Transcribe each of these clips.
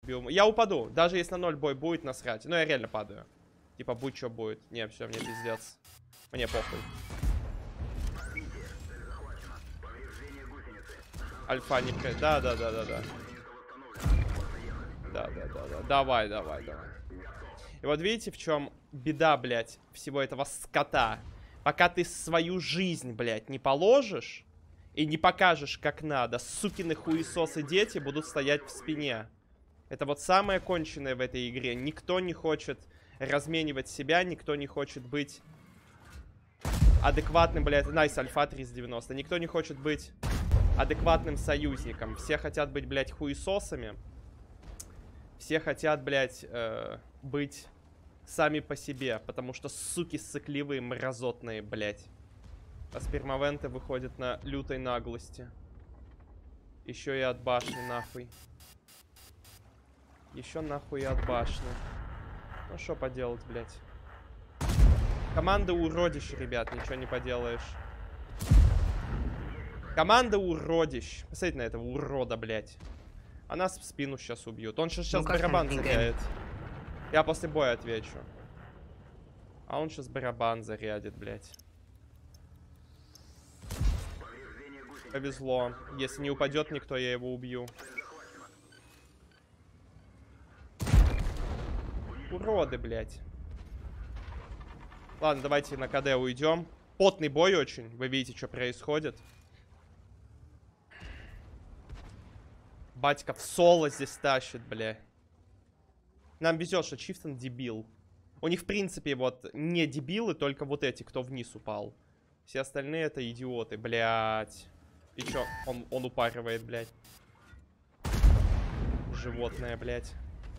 биому. Я упаду. Даже если на 0 бой будет, насрать. Ну, я реально падаю. Типа, будь что будет. Не, все, мне пиздец. Мне похуй. Альфа не... Да. Да. Давай. И вот видите, в чем беда, блядь, всего этого скота. Пока ты свою жизнь, блядь, не положишь и не покажешь, как надо, сукины хуесосы дети будут стоять в спине. Это вот самое конченое в этой игре. Никто не хочет разменивать себя, никто не хочет быть адекватным, блядь. Найс, альфа 390. Никто не хочет быть адекватным союзником. Все хотят быть, блядь, хуесосами. Все хотят, блядь, быть сами по себе. Потому что, суки, сыкливые, мразотные, блядь. А спермовенты выходят на лютой наглости. Еще и от башни, нахуй. Еще нахуй и от башни. Ну, что поделать, блядь. Команда уродищ, ребят, ничего не поделаешь. Команда уродищ. Посмотрите на этого урода, блядь. А нас в спину сейчас убьют. Он сейчас барабан зарядит. Я после боя отвечу. А он сейчас барабан зарядит, блядь. Повезло. Если не упадет никто, я его убью. Уроды, блядь. Ладно, давайте на КД уйдем. Потный бой очень. Вы видите, что происходит. Батька в соло здесь тащит, бля. Нам везет, что Чифтон дебил. У них, в принципе, вот не дебилы, только вот эти, кто вниз упал. Все остальные это идиоты, блядь. И чё? Он упаривает, блядь. Животное, блядь.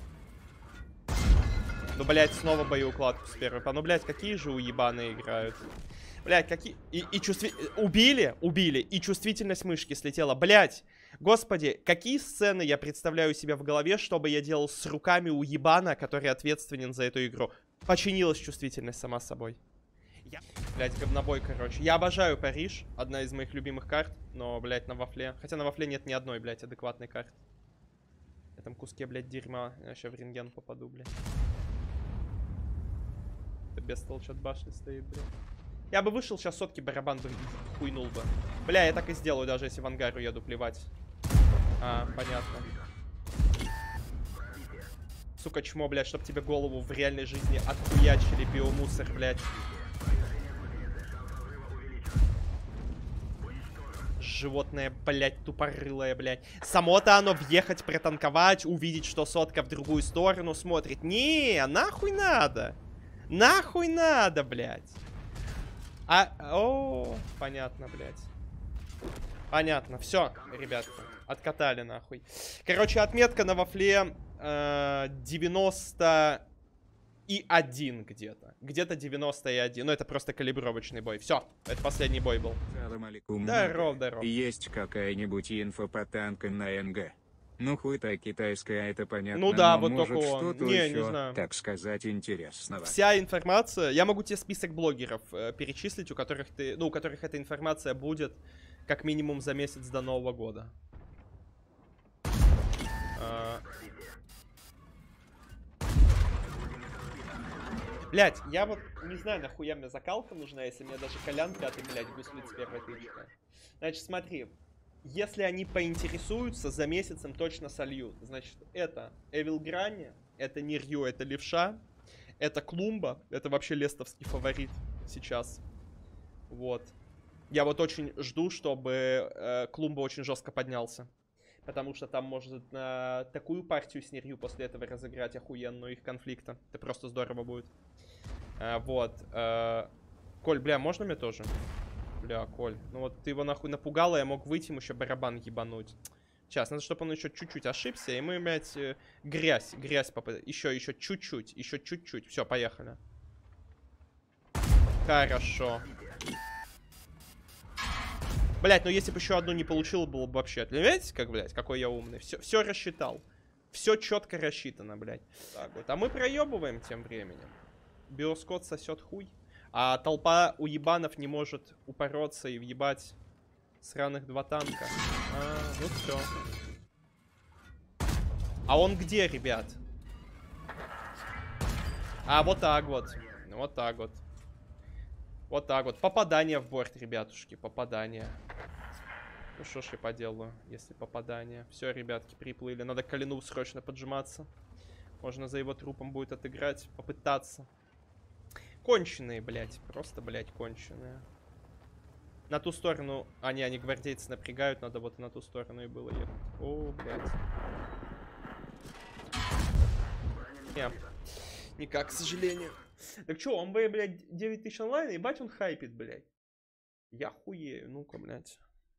Ну, блядь, снова боеукладку с первой. Ну, блядь, какие же уебаные играют. Блядь, какие... И Убили. И чувствительность мышки слетела. Блядь. Господи, какие сцены я представляю себе в голове, чтобы я делал с руками уебана, который ответственен за эту игру. Починилась чувствительность сама собой. Блядь, говнобой, короче. Я обожаю Париж. Одна из моих любимых карт. Но, блядь, на вафле. Хотя на вафле нет ни одной, блядь, адекватной карты. В этом куске, блядь, дерьма. Я еще в рентген попаду, блядь. Это бестолочь от башни стоит, блядь. Я бы вышел, сейчас сотки барабан бы хуйнул бы. Бля, я так и сделаю, даже если в ангару еду, плевать. А, понятно. Сука, чмо, блядь, чтоб тебе голову в реальной жизни отхуячили, биомусор, блядь. Животное, блядь, тупорылое, блядь. Само-то оно въехать, протанковать, увидеть, что сотка в другую сторону смотрит. Не, нахуй надо. Нахуй надо, блядь. О, понятно, блядь. Понятно, все, ребятки, откатали нахуй. Короче, отметка на вафле 91 где-то. Где-то 91. Ну, это просто калибровочный бой. Все, это последний бой был. Здоров. Есть какая-нибудь инфа по танкам на НГ? Ну, хуй-то китайская, это понятно. Ну да, но вот может только он. что-то Не еще, знаю. так сказать, интересного. Вся информация... Я могу тебе список блогеров перечислить, у которых у которых эта информация будет как минимум за месяц до Нового года. Блять, я вот не знаю, нахуя мне закалка нужна, если мне даже Колян 5, блядь, гуслит с первой тычкой. Значит, смотри. Если они поинтересуются, за месяцем точно сольют. Значит, это Эвил Грани, это Нирью, это Левша, это Клумба, это вообще лестовский фаворит сейчас. Вот. Я вот очень жду, чтобы Клумба очень жестко поднялся. Потому что там может на такую партию с Нирью после этого разыграть охуенную их конфликта. Это просто здорово будет. Вот. Коль, бля, можно мне тоже? Бля, Коль, ну вот ты его нахуй напугала, я мог выйти ему еще барабан ебануть. Сейчас, надо, чтобы он еще чуть-чуть ошибся, и мы, блядь, грязь попадет. Еще чуть-чуть. Все, поехали. Хорошо. Блядь, ну если бы еще одну не получил, было бы вообще... Видите, как, блядь, какой я умный. Все рассчитал. Все четко рассчитано, блядь. Так вот, а мы проебываем тем временем. Биоскот сосет хуй. А толпа уебанов не может упороться и въебать сраных два танка. Ну все. А он где, ребят? А, вот так вот. Вот так вот. Вот так вот. Попадание в борт, ребятушки. Попадание. Ну что ж я поделаю, если попадание. Все, ребятки, приплыли. Надо к Калину срочно поджиматься. Можно за его трупом будет отыграть. Попытаться. Конченые, блядь. Просто, блядь, конченые. На ту сторону... они гвардейцы напрягают. Надо вот на ту сторону и было ехать. О, блядь. Не. Никак, к сожалению. Так что, он, блядь, 9000 онлайн, ебать он хайпит, блядь. Я хуею, ну-ка, блядь.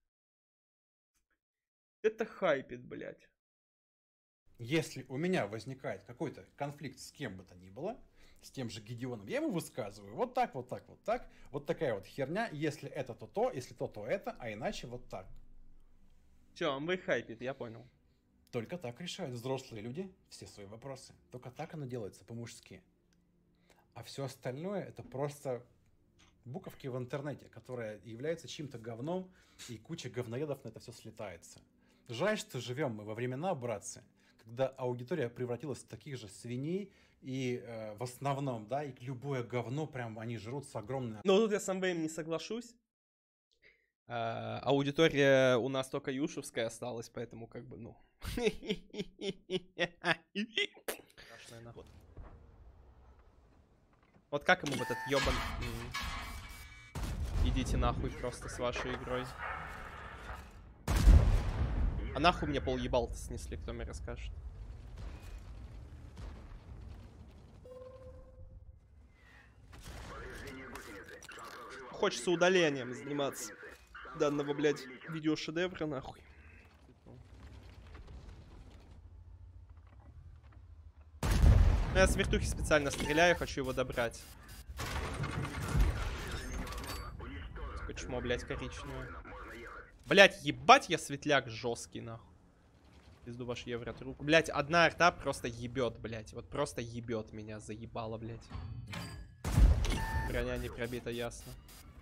Это хайпит, блядь. Если у меня возникает какой-то конфликт с кем бы то ни было, с тем же Гедеоном, я ему высказываю вот так, вот так, вот так, вот такая вот херня, если это то, если то это, а иначе вот так. Все, он хайпит, я понял. Только так решают взрослые люди все свои вопросы. Только так оно делается по-мужски. А все остальное это просто буковки в интернете, которая является чьим-то говном, и куча говноедов на это все слетается. Жаль, что живем мы во времена, братцы, когда аудитория превратилась в таких же свиней, и в основном, да, и любое говно прям они жрут с огромной... Но тут я с Амвеем не соглашусь. Аудитория у нас только юшевская осталась, поэтому как бы, ну... Страшная нахуй. Вот как ему в этот ёбан... Идите нахуй просто с вашей игрой. А нахуй мне пол ебал-то снесли, кто мне расскажет. Хочется удалением заниматься данного, блядь, видеошедевра, нахуй. Я с вертухи специально стреляю, хочу его добрать. Чмо, блядь, коричневое. Блядь, ебать я светляк жесткий, нахуй. Пизду ваш евротруп. Блядь, одна арта просто ебет, блядь. Вот просто ебет меня, заебало, блядь. Броня не пробита, ясно.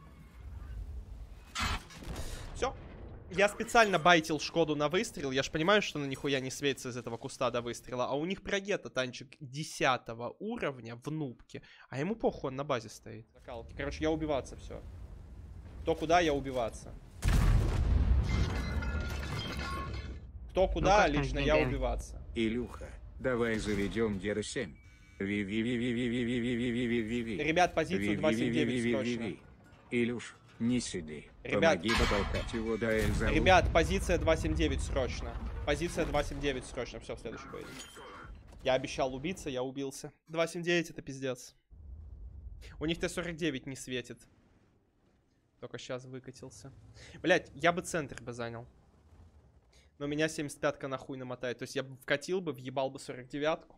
Все. Я специально байтил Шкоду на выстрел. Я ж понимаю, что на нихуя не светится из этого куста до выстрела. А у них прогета танчик 10 уровня в нубке. А ему похуй, он на базе стоит. Закалки. Короче, я убиваться, все. Кто куда, я убиваться. Кто куда, ну, лично я убиваться. Илюха, давай заведем ДР-7. Ребят, позицию 279 срочно. Илюш, не сиди. Ребят, помоги дотолкать его до Эльза. Ребят, позиция 279 срочно. Позиция 279 срочно. Все, в следующий бой. Я обещал убиться, я убился. 279 это пиздец. У них Т-49 не светит. Только сейчас выкатился. Блять, я бы центр бы занял. Но меня 75-ка нахуй намотает. То есть я бы вкатил бы, въебал бы 49-ку.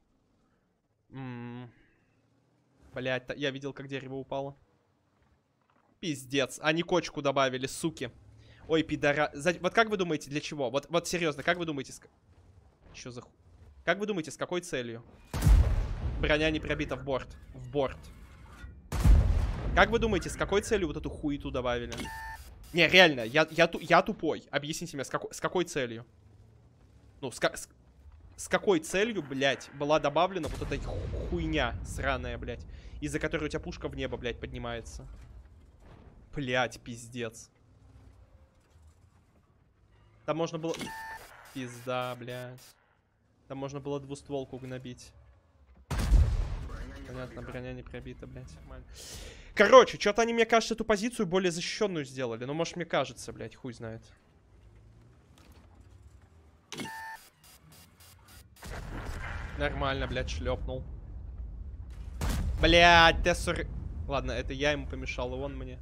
Блять, я видел, как дерево упало. Пиздец. Они кочку добавили, суки. Ой, пидора... Вот как вы думаете, для чего? Вот серьезно, как вы думаете... Чё за хуй? Как вы думаете, с какой целью? Броня не пробита в борт. В борт. Как вы думаете, с какой целью вот эту хуету добавили? Не, реально, я тупой. Объясните мне, с какой целью? Ну, с какой целью, блядь, была добавлена вот эта хуйня сраная, блядь, из-за которой у тебя пушка в небо, блядь, поднимается? Блядь, пиздец. Там можно было... Пизда, блядь. Там можно было двустволку гнобить. Понятно, броня не пробита, блядь. Нормально. Короче, что-то они, мне кажется, эту позицию более защищенную сделали. Ну, может, мне кажется, блядь, хуй знает. Нормально, блядь, шлепнул. Блядь, Т-40... Ладно, это я ему помешал, и он мне.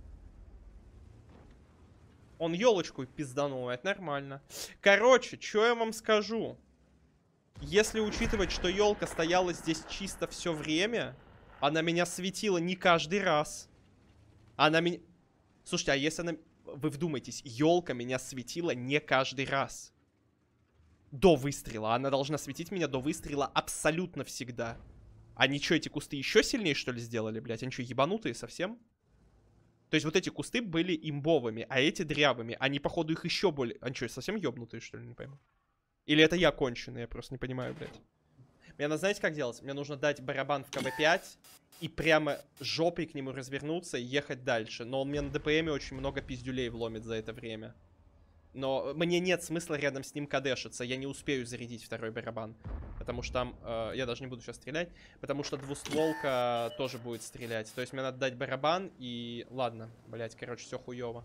Он елочку пизданул, это нормально. Короче, что я вам скажу? Если учитывать, что елка стояла здесь чисто все время... Она меня светила не каждый раз. Она меня... Слушайте, а если она... Вы вдумайтесь, елка меня светила не каждый раз. До выстрела. Она должна светить меня до выстрела абсолютно всегда. Они что, эти кусты еще сильнее, что ли, сделали, блядь? Они что, ебанутые совсем? То есть вот эти кусты были имбовыми, а эти дрявыми. Они, походу, их еще более... Они что, совсем ебнутые, что ли, не пойму? Или это я конченый, я просто не понимаю, блядь. Мне надо, знаете, как делать? Мне нужно дать барабан в КВ-5 и прямо жопой к нему развернуться и ехать дальше. Но он мне на ДПМе очень много пиздюлей вломит за это время. Но мне нет смысла рядом с ним кадешиться. Я не успею зарядить второй барабан. Потому что там... я даже не буду сейчас стрелять. Потому что двустволка тоже будет стрелять. То есть мне надо дать барабан и... Ладно, блядь, короче, все хуёво.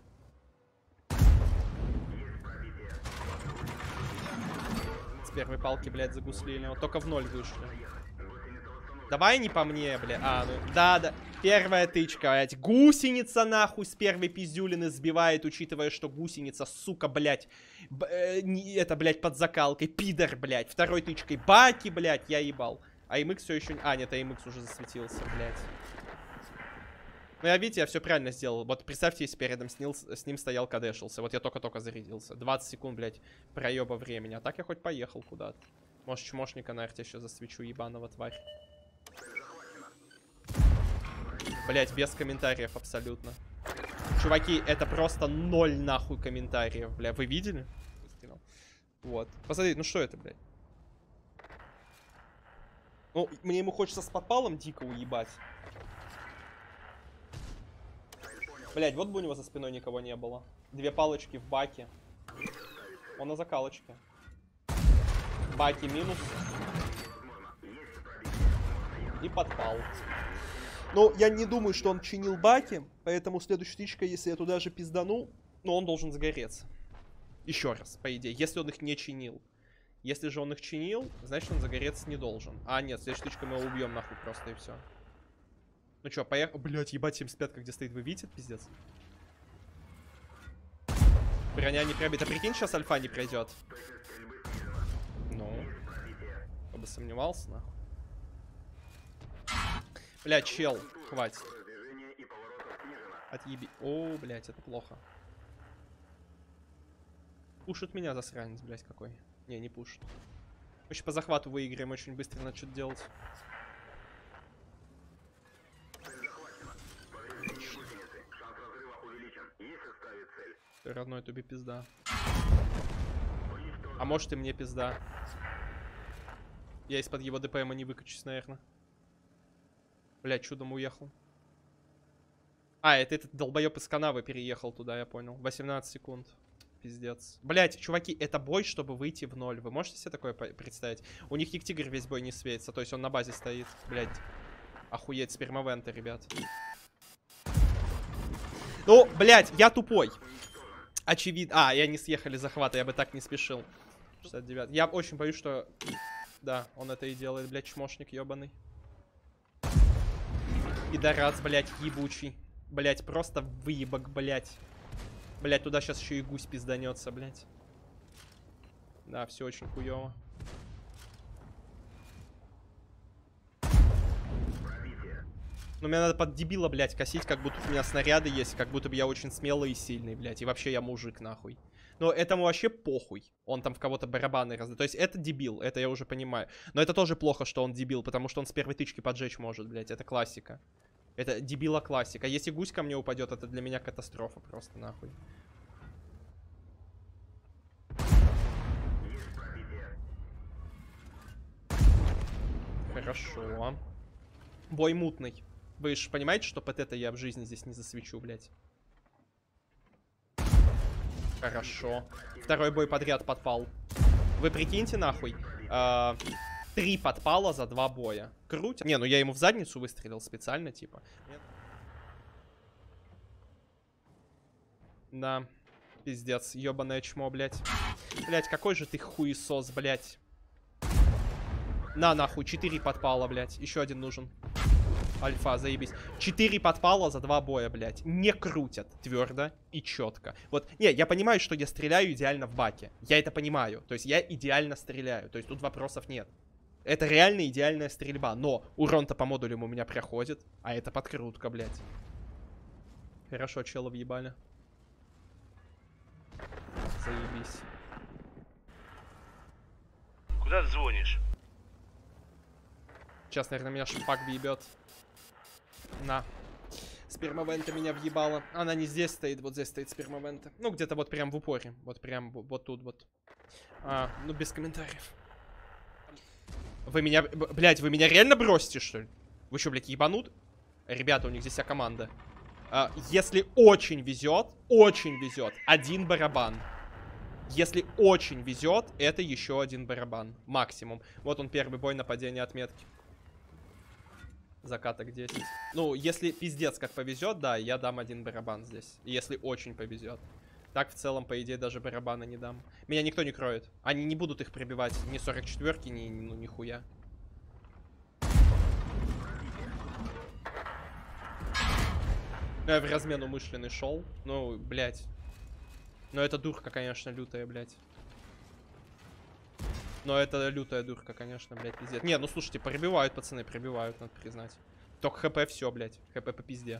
С первой палки, блядь, загуслили. Вот только в 0 вышли. Давай не по мне, бля. А, ну, да. Первая тычка, блядь. Гусеница, нахуй, с первой пиздюлины сбивает, учитывая, что гусеница, сука, блядь. Это, блядь, под закалкой. Пидор, блядь. Второй тычкой Баки, блядь, я ебал. А АМХ все еще... А, нет, АМХ уже засветился, блядь. Ну, я, видите, я все правильно сделал. Вот представьте, если рядом с ним стоял, кадешился. Вот я только-только зарядился. 20 секунд, блядь, проеба времени. А так я хоть поехал куда-то. Может, чмошника на арте еще засвечу, ебаного тварь. Блять, без комментариев абсолютно. Чуваки, это просто 0 нахуй комментариев, бля. Вы видели? Вот. Посмотрите, ну что это, блядь? Ну, мне ему хочется с подпалом дико уебать. Блять, вот бы у него за спиной никого не было. 2 палочки в баке. Он на закалочке. Баки минус. И подпал. Ну, я не думаю, что он чинил баки, поэтому следующая тычка, если я туда же пиздану, ну, он должен загореться. Еще раз, по идее, если он их не чинил. Если же он их чинил, значит, он загореться не должен. А, нет, следующая тычка мы его убьем нахуй просто и все. Ну что, поехал. Блять, ебать, 75-ка где стоит, вы видите, пиздец? Броня не пробита. Прикинь, сейчас альфа не пройдет. Ну, кто бы сомневался, нахуй. Блядь, чел, хватит. Отъеби. О, блядь, это плохо. Пушит меня, засранец, блядь, какой. Не, не пушит. Мы еще по захвату выиграем, очень быстро надо что-то делать. Ты родной, тебе пизда. А может и мне пизда. Я из-под его ДПМа не выкачусь, наверное. Блядь, чудом уехал. А, это этот долбоёб из канавы переехал туда, я понял. 18 секунд. Пиздец. Блядь, чуваки, это бой, чтобы выйти в 0. Вы можете себе такое представить? У них Ектигр весь бой не светится, то есть он на базе стоит. Блядь. Охуеть, спермовенты, ребят. Ну, блядь, я тупой. Очевидно. А, я не съехали захвата, я бы так не спешил. 69. Я очень боюсь, что... Да, он это и делает, блядь, чмошник ебаный. Пидорас, блядь, ебучий. Блядь, просто выебок, блядь. Блядь, туда сейчас еще и гусь пизданется, блядь. Да, все очень хуево. Ну, мне надо под дебила, блядь, косить, как будто у меня снаряды есть, как будто бы я очень смелый и сильный, блядь. И вообще я мужик, нахуй. Но этому вообще похуй. Он там в кого-то барабаны раздает. То есть это дебил, это я уже понимаю. Но это тоже плохо, что он дебил, потому что он с первой тычки поджечь может, блядь. Это классика. Это дебила классика. Если гусь ко мне упадет, это для меня катастрофа просто, нахуй. Хорошо. Бой мутный. Вы же понимаете, что под это я в жизни здесь не засвечу, блядь. Хорошо. Второй бой подряд подпал. Вы прикиньте, нахуй. 3 подпала за 2 боя. Круть. Не, ну я ему в задницу выстрелил специально, типа. Да. Пиздец. Ёбаное чмо, блядь. Блядь, какой же ты хуесос, блядь. На, нахуй. 4 подпала, блядь. Еще один нужен. Альфа, заебись. 4 подпала за 2 боя, блядь. Не крутят твердо и четко. Вот, не, я понимаю, что я стреляю идеально в баке. Я это понимаю. То есть я идеально стреляю. То есть тут вопросов нет. Это реально идеальная стрельба. Но урон-то по модулям у меня проходит. А это подкрутка, блядь. Хорошо, чела въебали. Заебись. Куда ты звонишь? Сейчас, наверное, меня шпак въебет. На. Спермовента меня въебала. Она не здесь стоит, вот здесь стоит спермовента. Ну, где-то вот прям в упоре. Вот прям вот тут вот. Ну без комментариев. Вы меня, блядь, вы меня реально бросите, что ли? Вы что, блядь, ебанут? Ребята, у них здесь вся команда. Если очень везет, один барабан. Если очень везет, это еще один барабан. Максимум. Вот он, первый бой, нападение отметки. Закаток 10. Ну, если пиздец как повезет, да, я дам один барабан здесь. Если очень повезет. Так, в целом, по идее, даже барабана не дам. Меня никто не кроет. Они не будут их пробивать. Ни 44-ки, ну, нихуя. Я в размен умышленный шел. Ну, блядь. Но это дурка, конечно, лютая, блядь. Но это лютая дурка, конечно, блядь, пиздец. Не, ну слушайте, пробивают, пацаны, пробивают, надо признать. Только хп все, блядь. хп по пизде.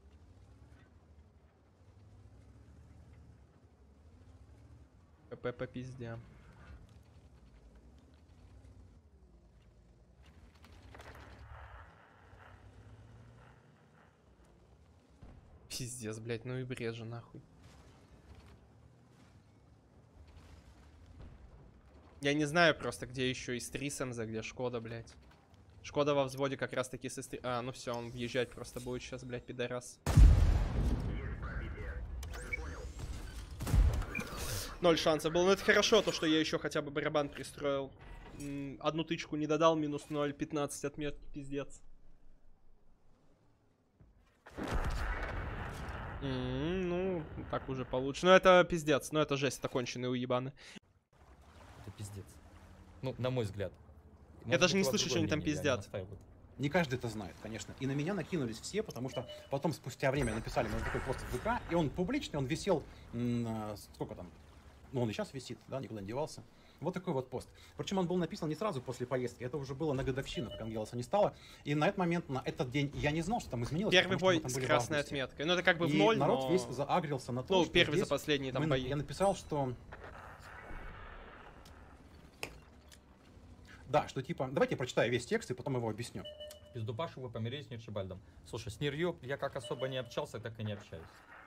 хп по пизде. Пиздец, блядь, ну и бред же, нахуй. Я не знаю просто, где еще Истри Сэмза, где Шкода, блядь. Шкода во взводе как раз таки с Истри... ну все, он въезжать просто будет сейчас, блядь, пидорас. 0 шансов было. Но это хорошо, то, что я еще хотя бы барабан пристроил. Одну тычку не додал, минус 0, 15 отметки, пиздец. Ну, так уже получше. Но это пиздец, но это жесть, это конченые уебаны. Это пиздец. Ну, на мой взгляд. Я даже не слышу, что они там пиздят. Не каждый это знает, конечно. И на меня накинулись все, потому что потом, спустя время, написали мне такой пост в ВК, и он публичный, он висел, сколько там, ну он и сейчас висит, да, никуда не девался. Вот такой вот пост. Причем он был написан не сразу после поездки, это уже было на годовщину, как Ангелоса не стало. И на этот момент, на этот день, я не знал, что там изменилось. Первый бой с красной отметкой. Ну это как бы в ноль, народ но... весь заагрился на то, ну, что первый здесь за последние там бои. Я написал, что... Да, что типа... Давайте я прочитаю весь текст и потом его объясню. Пиздупашу вы помирились с Нирчебальдом. Слушай, с Нирью я как особо не общался, так и не общаюсь.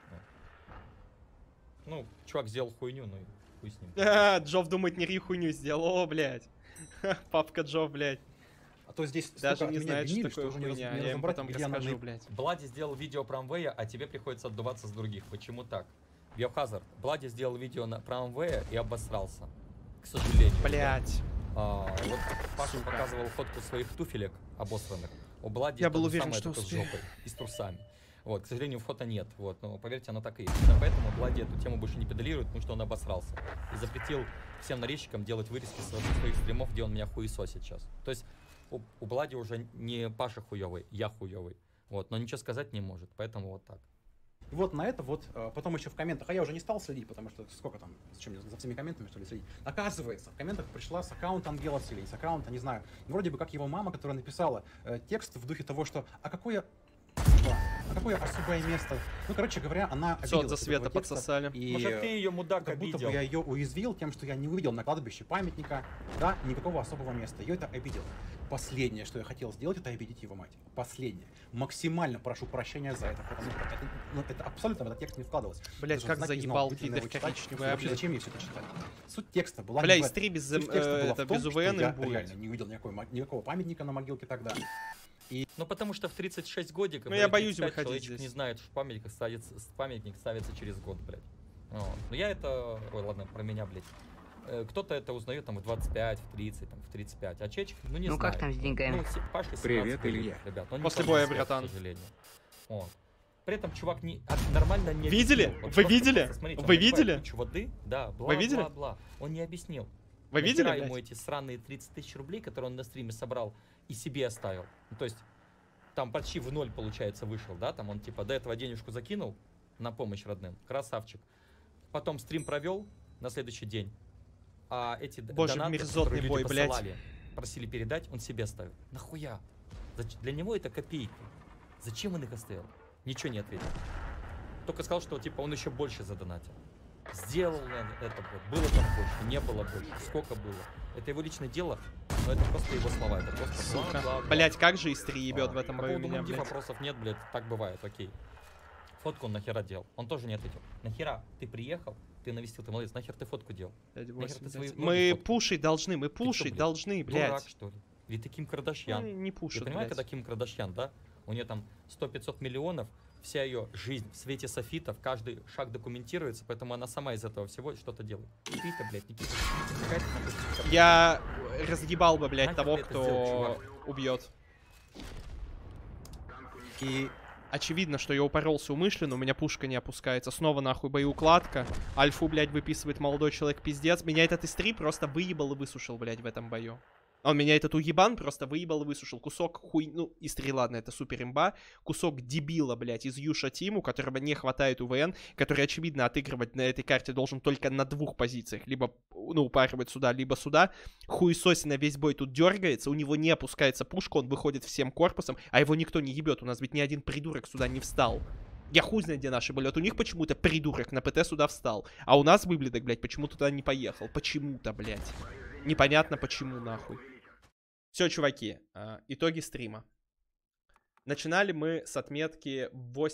Ну, чувак сделал хуйню, ну и хуй с ним. Джов думает, Нирью хуйню сделал. О, блядь. Папка Джов, блядь. А то здесь даже не знает, что такое хуйня. Я ему потом расскажу, блядь. Блади сделал видео про Амвея, а тебе приходится отдуваться с других. Почему так? Биохазард. Блади сделал видео про Амвея и обосрался. К сожалению. Блядь. Вот Паша показывал фотку своих туфелек обосранных. У Блади я был уверен, что с жопой и с трусами. Вот, к сожалению, фото нет. Вот, но поверьте, оно так и есть. Именно поэтому Блади эту тему больше не педалирует, потому что он обосрался. И запретил всем нарезчикам делать вырезки с своих стримов, где он меня хуесосит сейчас. То есть у Блади уже не Паша хуёвый, я хуёвый. Вот, но ничего сказать не может, поэтому вот так. Вот на это вот, потом еще в комментах, а я уже не стал следить, потому что сколько там, зачем мне за всеми комментами, что ли, следить. Оказывается, в комментах пришла с аккаунта Ангелоса или с аккаунта, не знаю, вроде бы как его мама, которая написала текст в духе того, что «А какое особое место?» Ну, короче говоря, она обиделась. За света подсосали. И может, ты ее, мудак, как будто обидел. бы я ее уязвил тем, что я не увидел на кладбище памятника, да, никакого особого места. Ее это обидело. Последнее, что я хотел сделать, это обидеть его мать. Последнее. Максимально прошу прощения за это, потому что это абсолютно в этот текст не вкладывалось. Блять, как заебал пидор коричневый, вообще, зачем мне все это читать? Суть текста была... Бля, из 3 без УВН я будет. реально не увидел никакого памятника на могилке тогда. Ну потому что в 36 годиков, ну, я боюсь выходить человечек здесь. Не знает, что памятник ставится через год, блядь. Вот. Но я это... Ой, ладно, про меня, блядь. Кто-то это узнает там в 25, в 30, там, в 35. А Чечек, ну не знаю. Ну как там с деньгами? Ну, Паша 17 Привет, годиков, Илья. Ребят. После боя, братан. К сожалению. Вот. При этом чувак нормально не видели? объяснил. Вот вы видели? Смотрите, вы видели? Кучу воды, да, бла, вы видели? бла, бла. Он не объяснил. Вы видели, блядь? блядь? Ему эти сраные 30 тысяч рублей, которые он на стриме собрал, и себе оставил. Ну, то есть, там почти в ноль, получается, вышел, да? Там он, типа, до этого денежку закинул на помощь родным. Красавчик. Потом стрим провел на следующий день. А эти донаты, мерзотный которые бой, люди блядь. посылали, просили передать, он себе ставил. Нахуя? Для него это копейка. Зачем он их оставил? Ничего не ответил. Только сказал, что типа он еще больше задонатил. Сделал это, было там больше, не было больше, сколько было. Это его личное дело, но это просто его слова. Это просто сука. бла-бла-бла. Блять, как же Истри ебет в этом По бою поводу меня, Мунди блядь. вопросов нет, блядь, так бывает, окей. Фотку он нахера делал? Он тоже не ответил. Нахера ты приехал, ты навестил, ты молодец. Нахер ты фотку делал? 5,8, свои 5. ноги Мы фоткаешь? пушить должны, мы Ты чё, пушить блядь, должны, Дурак, блядь. что ли? Или ты Ким Кардашьян? Не Я пушат, понимаю, блядь. когда Ким Кардашьян, да? У нее там 100-500 миллионов, вся ее жизнь в свете софитов, каждый шаг документируется, поэтому она сама из этого всего что-то делает. Никита, блядь, Никита. Какая ты нахуй Ким Я разъебал бы, блядь, Нахер того, ты это кто сделал, убьет. И очевидно, что я упоролся умышленно, у меня пушка не опускается. Снова нахуй боеукладка. Альфу, блядь, выписывает молодой человек, пиздец. Меня этот из-3 просто выебал и высушил, блядь, в этом бою. Он меня этот уебан просто выебал и высушил. Кусок хуй... Ну, из-3, ладно, это супер имба. Кусок дебила, блядь, из Юша Тиму, которого не хватает УВН, который, очевидно, отыгрывать на этой карте должен только на 2 позициях. Либо, ну, упарывать сюда, либо сюда. Хуесосина весь бой тут дергается, у него не опускается пушка, он выходит всем корпусом, а его никто не ебет. У нас ведь ни один придурок сюда не встал. Я хуй знает, где наши были. Вот у них почему-то придурок на ПТ сюда встал. А у нас выблядок, блядь, почему-то туда не поехал. Почему-то, блядь. Непонятно почему, нахуй. Все, чуваки, итоги стрима. Начинали мы с отметки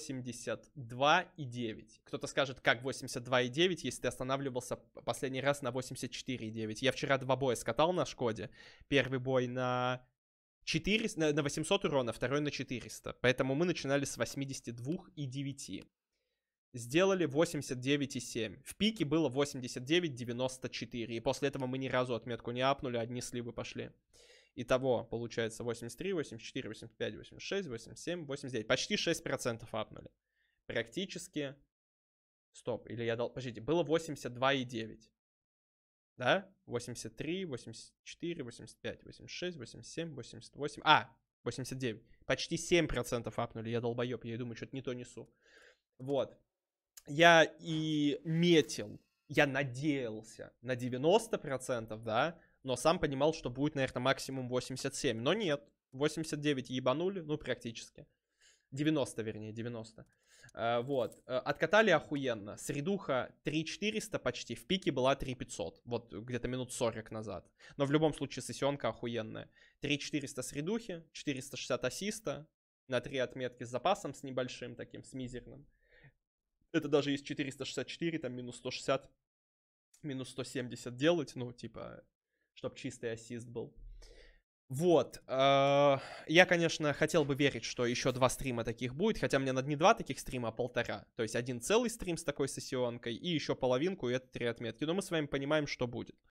82,9. Кто-то скажет, как 82,9, если ты останавливался последний раз на 84,9. Я вчера 2 боя скатал на Шкоде. Первый бой на 400, на 800 урона, второй на 400. Поэтому мы начинали с 82,9. Сделали 89,7. В пике было 89,94. И после этого мы ни разу отметку не апнули, одни сливы пошли. Итого, получается, 83, 84, 85, 86, 87, 89. Почти 6% апнули. Практически... Стоп, или я дал... Подождите, было 82,9. Да? 83, 84, 85, 86, 87, 88... 89. Почти 7% апнули. Я долбоеб, я думаю, что-то не то несу. Вот. Я и метил, я надеялся на 90%, да? Но сам понимал, что будет, наверное, максимум 87. Но нет. 89 ебанули, ну, практически. 90, вернее, 90. Вот. Откатали охуенно. Средуха 3400 почти. В пике была 3500. Вот где-то минут 40 назад. Но в любом случае сессионка охуенная. 3400 средухи, 460 ассиста. На 3 отметки с запасом, с небольшим таким, с мизерным. Это даже из 464, там минус 160, минус 170 делать. Ну, типа... Чтоб чистый ассист был. Вот. Я, конечно, хотел бы верить, что еще 2 стрима таких будет. Хотя мне надо не 2 таких стрима, а 1,5. То есть 1 целый стрим с такой сессионкой. И еще половинку, и это 3 отметки. Но мы с вами понимаем, что будет.